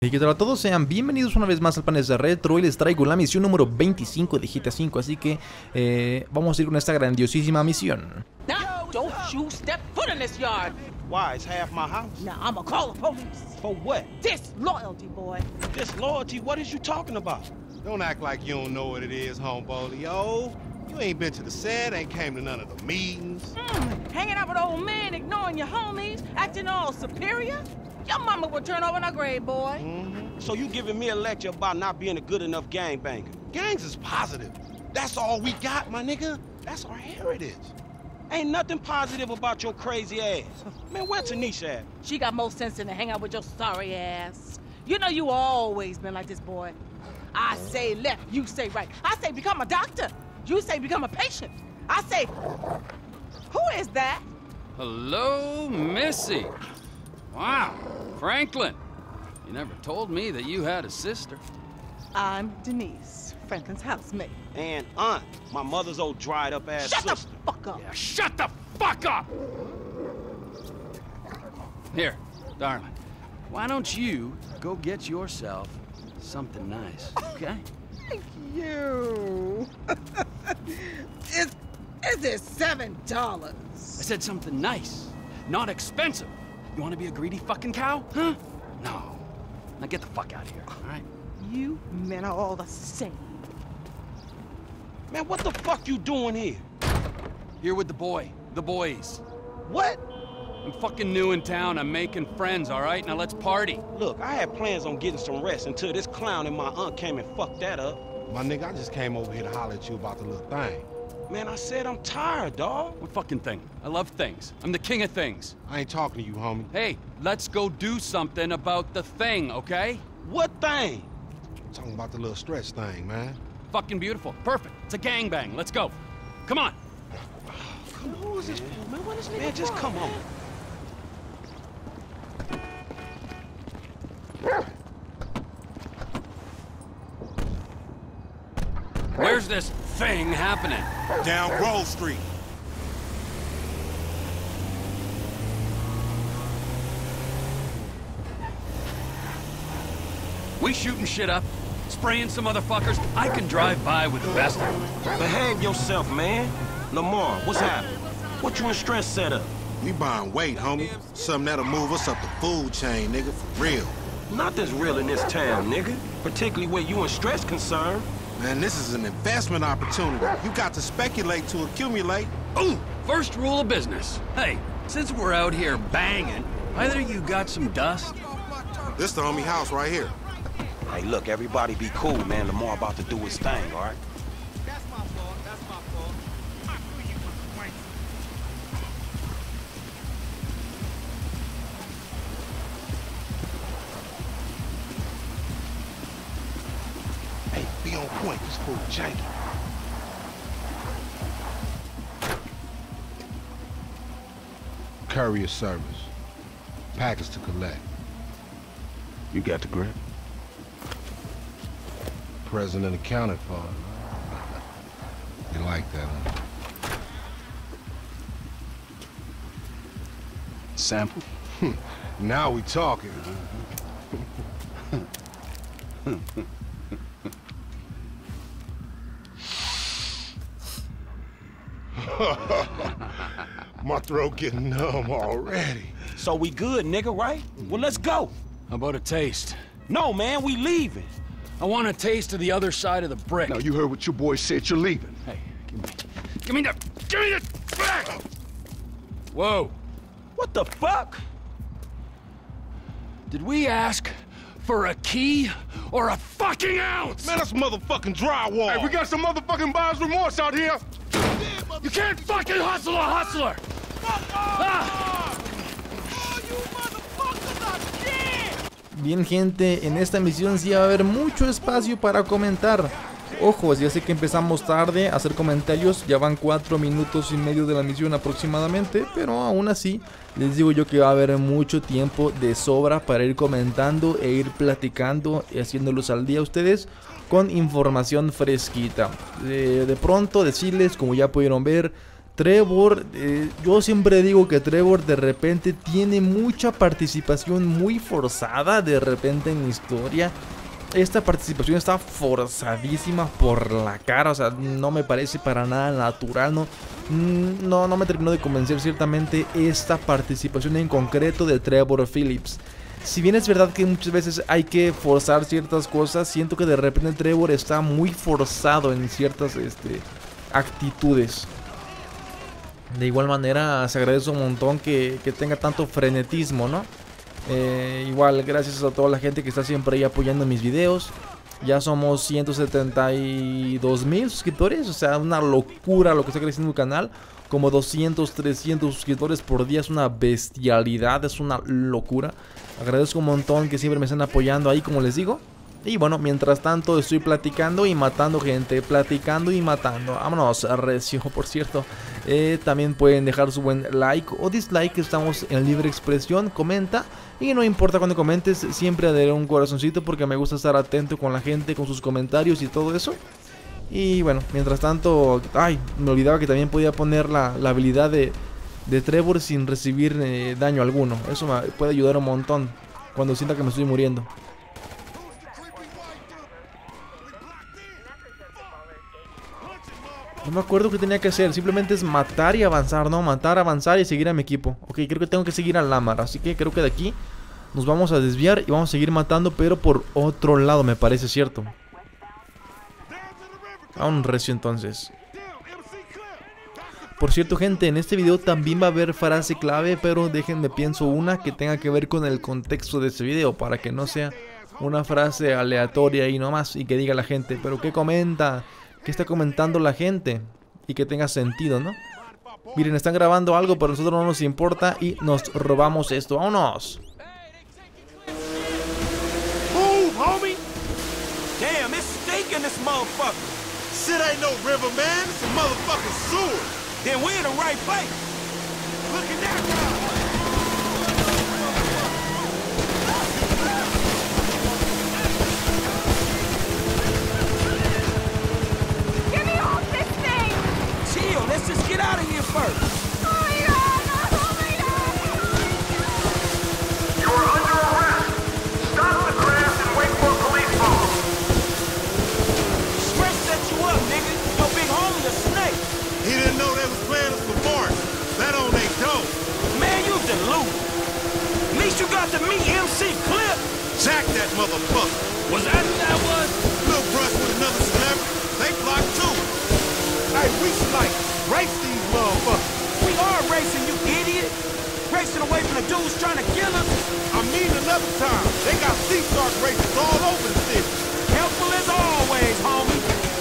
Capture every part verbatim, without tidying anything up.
Y que tal a todos, sean bienvenidos una vez más al Panes de Retro. Hoy les traigo la misión número veinticinco de G T A cinco, así que eh, vamos a ir con esta grandiosísima misión. Now, don't you step foot in this yard. Why? It's half my house. Now, I'ma call the police. For what? Disloyalty, boy. Disloyalty? What is you talking about? Don't act like you don't know what it is, homeboy. Yo, you ain't been to the set, ain't came to none of the meetings. Mm, hanging out with old men, ignoring your homies, acting all superior? Your mama would turn over in her grave, boy. Mm-hmm. So you giving me a lecture about not being a good enough gangbanger? Gangs is positive. That's all we got, my nigga. That's our heritage. Ain't nothing positive about your crazy ass. Man, where Tanisha at? She got more sense than to hang out with your sorry ass. You know you always been like this, boy. I say left, you say right. I say become a doctor. You say become a patient. I say, who is that? Hello, Missy. Wow, Franklin. You never told me that you had a sister. I'm Denise, Franklin's housemate. And aunt, my mother's old dried up ass Shut sister. the fuck up. Yeah, shut the fuck up! Here, darling, why don't you go get yourself something nice, okay? Thank you. Is is it seven dollars? I said something nice, not expensive. You want to be a greedy fucking cow, huh? No. Now get the fuck out of here, all right? You men are all the same. Man, what the fuck you doing here? Here with the boy, the boys. What? I'm fucking new in town. I'm making friends, all right? Now let's party. Look, I had plans on getting some rest until this clown and my aunt came and fucked that up. My nigga, I just came over here to holler at you about the little thing. Man, I said I'm tired, dawg. What fucking thing? I love things. I'm the king of things. I ain't talking to you, homie. Hey, let's go do something about the thing, okay? What thing? I'm talking about the little stretch thing, man. Fucking beautiful. Perfect. It's a gangbang. Let's go. Come on. Who is this for, man? What is this? Man, just come on. Where's this thing happening? Down Grove Street. We shooting shit up, spraying some motherfuckers. I can drive by with the best of them. Behave yourself, man. Lamar, what's happening? What you in stress set up? We buying weight, homie. Something that'll move us up the food chain, nigga, for real. Nothing's real in this town, nigga. Particularly where you and stress concerned. Man, this is an investment opportunity. You got to speculate to accumulate. Ooh, first rule of business. Hey, since we're out here banging, either you got some dust? This the homie house right here. Hey, look, everybody be cool, man. Lamar about to do his thing, all right? That's my fault. That's my fault. I knew you was wanking. Hey, be on point. This fool janky. Courier service. Package to collect. You got the grip? Present and accounted for. You like that, huh? Sample? Now we talking. My throat getting numb already. So we good, nigga, right? Well, let's go. How about a taste? No, man, we leaving. I want a taste of the other side of the brick. Now, you heard what your boy said. You're leaving. Hey, give me, give me the, give me the back! Whoa, What the fuck? did we ask for a key or a fucking ounce? Man, that's motherfucking drywall. Hey, we got some motherfucking buyer's remorse out here. You can't fucking hustle a hustler! Ah! Bien, gente, en esta misión sí va a haber mucho espacio para comentar. Ojo, ya sé que empezamos tarde a hacer comentarios, ya van cuatro minutos y medio de la misión aproximadamente, pero aún así les digo yo que va a haber mucho tiempo de sobra para ir comentando e ir platicando y haciéndolos al día a ustedes con información fresquita. De, de pronto decirles, como ya pudieron ver, Trevor, eh, yo siempre digo que Trevor de repente tiene mucha participación muy forzada de repente en la historia. Esta participación está forzadísima por la cara, o sea, no me parece para nada natural, no, no, no me terminó de convencer ciertamente esta participación en concreto de Trevor Phillips. Si bien es verdad que muchas veces hay que forzar ciertas cosas, siento que de repente Trevor está muy forzado en ciertas este, actitudes. De igual manera se agradece un montón que, que tenga tanto frenetismo, ¿no? Eh, igual gracias a toda la gente que está siempre ahí apoyando mis videos. Ya somos ciento setenta y dos mil suscriptores, o sea, una locura lo que está creciendo el canal. Como doscientos, trescientos suscriptores por día, es una bestialidad, es una locura. Agradezco un montón que siempre me estén apoyando ahí, como les digo. Y bueno, mientras tanto estoy platicando y matando gente, platicando y matando. Vámonos, recio, por cierto. Eh, también pueden dejar su buen like o dislike, estamos en libre expresión, comenta. Y no importa cuando comentes, siempre daré un corazoncito porque me gusta estar atento con la gente, con sus comentarios y todo eso. Y bueno, mientras tanto, ay, me olvidaba que también podía poner la, la habilidad de, de Trevor sin recibir eh, daño alguno. Eso me puede ayudar un montón cuando sienta que me estoy muriendo. No me acuerdo qué tenía que hacer, simplemente es matar y avanzar, ¿no? Matar, avanzar y seguir a mi equipo. Ok, creo que tengo que seguir a Lamar, así que creo que de aquí nos vamos a desviar y vamos a seguir matando, pero por otro lado, me parece, ¿cierto? A un recio entonces. Por cierto, gente, en este video también va a haber frase clave, pero déjenme pienso una que tenga que ver con el contexto de este video, para que no sea una frase aleatoria y nomás y que diga la gente, pero ¿qué comenta? ¿Qué está comentando la gente? Y que tenga sentido, ¿no? Miren, están grabando algo, pero a nosotros no nos importa y nos robamos esto. ¡Vámonos! Move, homie! Damn, it's stinking this motherfucker. Shit ain't no river, man. It's a motherfucking sewer. Then we're in the right place. Look at that guy. Let's just get out of here first. You are under arrest. Stop the craft and wait for police phone. Stretch set you up, nigga. Your big homie a snake. He didn't know they was playing us for Mark. That on they dope. Man, you deluded. At least you got to meet M C Clip. Jack that motherfucker. Was that who that was? Little brush with another celebrity. They blocked too. Hey, we should like race these motherfuckers. We are racing, you idiot. Racing away from the dudes trying to kill us. I mean another time. They got Sea Shark races all over the city. Helpful as always, homie.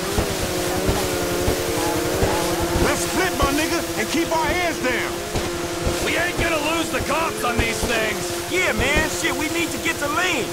Let's split, my nigga, and keep our heads down. We ain't gonna lose the cops on these things. Yeah, man. Shit, we need to get to lean.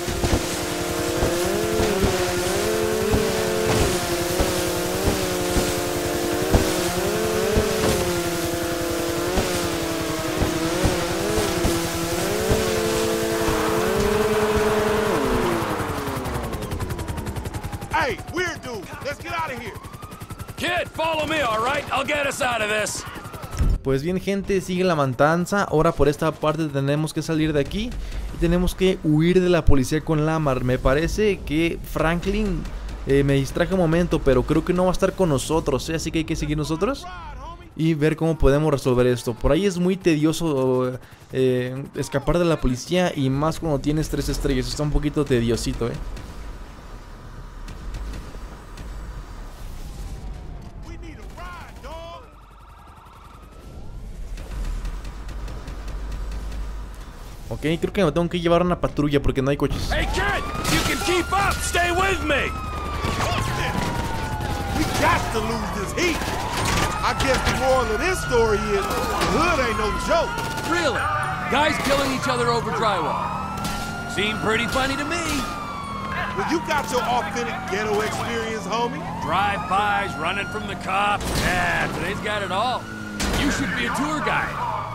Hey, weird dude, let's get out of here. Kid, follow me, all right? I'll get us out of this. Pues bien, gente, sigue la matanza. Ahora por esta parte tenemos que salir de aquí y tenemos que huir de la policía con Lamar. Me parece que Franklin eh, me distraje un momento, pero creo que no va a estar con nosotros, ¿eh? Así que hay que seguir nosotros y ver cómo podemos resolver esto. Por ahí es muy tedioso eh, escapar de la policía, y más cuando tienes tres estrellas. Está un poquito tediosito, ¿eh? Ok, creo que me tengo que llevar una patrulla porque no hay coches. Hey kid, you can keep up. Stay with me. We got to lose this heat. I guess the moral of this story is the hood ain't no joke. Really? Guys killing each other over drywall. Seem pretty funny to me. Well, you got your authentic ghetto experience, homie. Drive-bys, running from the cops. Yeah, today's got it all. You should be a tour guide.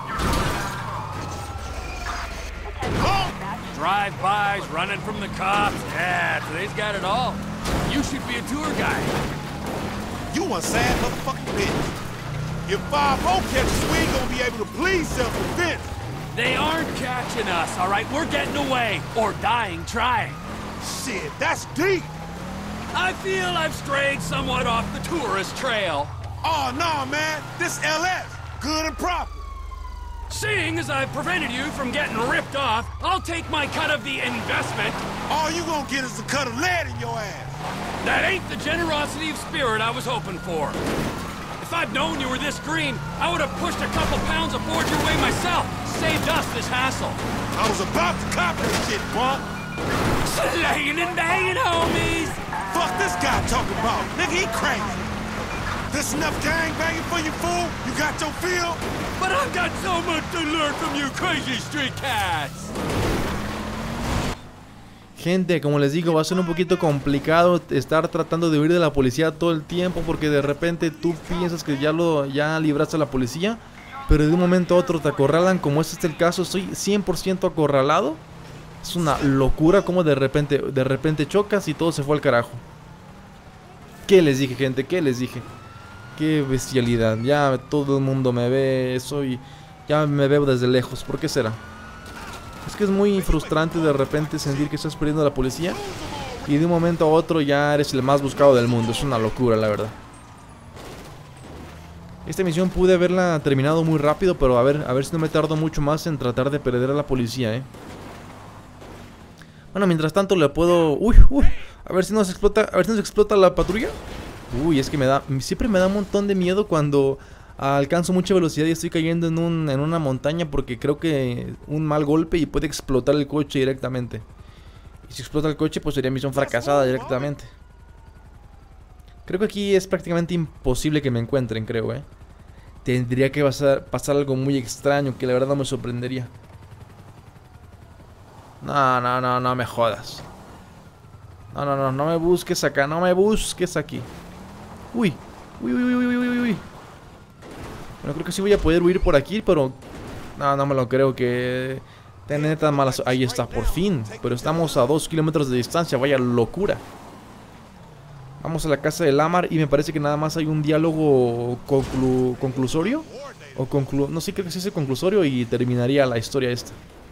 Drive-bys, running from the cops. Yeah, today's got it all. You should be a tour guide. You one sad motherfucking bitch. If five oh catches, we ain't gonna be able to plead self-defense. They aren't catching us, all right? We're getting away, or dying trying. Shit, that's deep. I feel I've strayed somewhat off the tourist trail. Oh, no, man. This L S, good and proper. Seeing as I've prevented you from getting ripped off, I'll take my cut of the investment. All you gonna get is a cut of lead in your ass. That ain't the generosity of spirit I was hoping for. If I'd known you were this green, I would have pushed a couple pounds aboard your way myself. Saved us this hassle. I was about to cop that shit, punk. Slaying and banging, homies. Fuck this guy talking about. Nigga, he crazy. This enough gang banging for you, fool? You got your feel? But I've got so much to learn from you crazy street cats. Gente, como les digo, va a ser un poquito complicado estar tratando de huir de la policía todo el tiempo, porque de repente tú piensas que ya lo ya libraste a la policía, pero de un momento a otro te acorralan, como este es el caso. Estoy cien por ciento acorralado. Es una locura como de repente de repente chocas y todo se fue al carajo. ¿Qué les dije, gente? ¿Qué les dije? Qué bestialidad. Ya todo el mundo me ve, soy ya me veo desde lejos. ¿Por qué será? Es que es muy frustrante de repente sentir que estás perdiendo a la policía y de un momento a otro ya eres el más buscado del mundo. Es una locura, la verdad. Esta misión pude haberla terminado muy rápido, pero a ver, a ver si no me tardo mucho más en tratar de perder a la policía, eh. Bueno, mientras tanto le puedo... Uy, uy, a ver si nos explota, a ver si nos explota la patrulla. Uy, es que me da, siempre me da un montón de miedo cuando alcanzo mucha velocidad y estoy cayendo en, un, en una montaña, porque creo que un mal golpe y puede explotar el coche directamente. Y si explota el coche, pues sería misión fracasada directamente. Creo que aquí es prácticamente imposible que me encuentren, creo, eh. Tendría que pasar, pasar algo muy extraño que la verdad no me sorprendería. No, no, no, no me jodas. No, no, no, no me busques acá, no me busques aquí. Uy, uy, uy, uy, uy, uy, uy. Bueno, creo que sí voy a poder huir por aquí, pero... No, no me lo creo que... Tener tan malas... Ahí está, por fin. Pero estamos a dos kilómetros de distancia, vaya locura. Vamos a la casa de Lamar y me parece que nada más hay un diálogo conclu... conclusorio. O conclu... No sé, creo que sí es el conclusorio y terminaría la historia esta.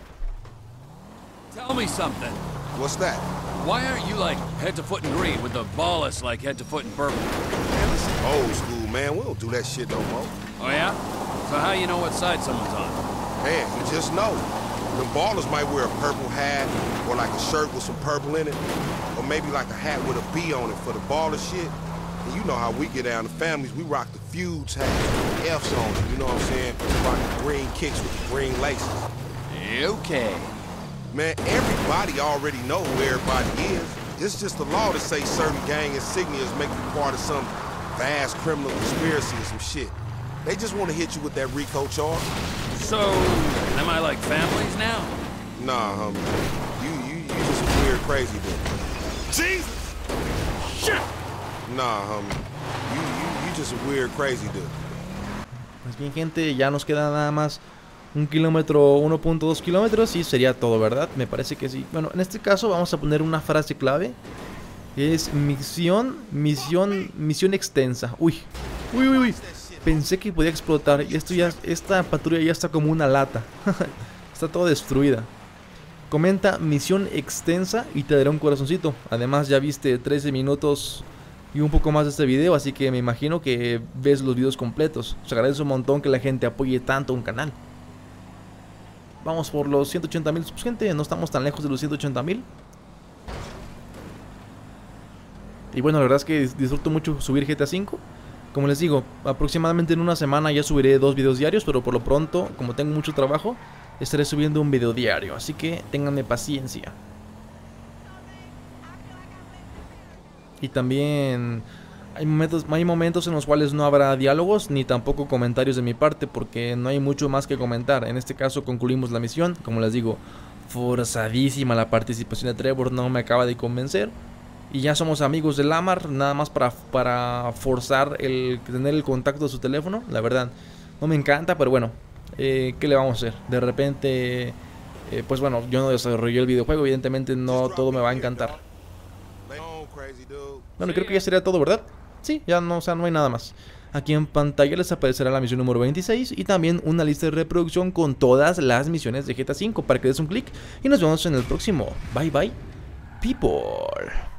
Tell me something. What's that? Why aren't you like head to foot in green with the ballast like head to foot in purple? Man, this is old school, man. We don't do that shit no more. Oh yeah? So how you know what side someone's on? Man, you just know. The ballers might wear a purple hat or like a shirt with some purple in it. Or maybe like a hat with a B on it for the baller shit. And you know how we get down, the families, we rock the feuds hat, F's on it, you know what I'm saying? We rock the green kicks with the green laces. Okay. Man, everybody already know who everybody is. It's just the law to say certain gang insignias make you part of some vast criminal conspiracy or some shit. They just want to hit you with that RICO charge. So, am I like families now? Nah, homie. You, you, you just a weird, crazy dude. Jesus! Shit! Nah, homie. You, you, you just a weird, crazy dude. Pues bien, gente, ya nos queda nada más un kilómetro, uno punto dos kilómetros y sería todo, ¿verdad? Me parece que sí. Bueno, en este caso vamos a poner una frase clave. Es misión, misión, misión extensa. Uy, uy, uy, uy. Pensé que podía explotar y esto ya, esta patrulla ya está como una lata. Está toda destruida. Comenta misión extensa y te daré un corazoncito. Además ya viste trece minutos y un poco más de este video, así que me imagino que ves los videos completos. Os agradece un montón que la gente apoye tanto un canal. Vamos por los ciento ochenta mil, pues, gente, no estamos tan lejos de los ciento ochenta mil. Y bueno, la verdad es que disfruto mucho subir G T A cinco. Como les digo, aproximadamente en una semana ya subiré dos videos diarios, pero por lo pronto, como tengo mucho trabajo, estaré subiendo un video diario, así que ténganme paciencia. Y también hay momentos, hay momentos en los cuales no habrá diálogos ni tampoco comentarios de mi parte, porque no hay mucho más que comentar. En este caso concluimos la misión. Como les digo, forzadísima la participación de Trevor, no me acaba de convencer. Y ya somos amigos de Lamar, nada más para, para forzar el tener el contacto de su teléfono. La verdad, no me encanta, pero bueno, eh, ¿qué le vamos a hacer? De repente, eh, pues bueno, yo no desarrollé el videojuego, evidentemente no todo me va a encantar. Bueno, creo que ya sería todo, ¿verdad? Sí, ya no, o sea, no hay nada más. Aquí en pantalla les aparecerá la misión número veintiséis y también una lista de reproducción con todas las misiones de G T A cinco para que des un clic y nos vemos en el próximo. Bye bye, people.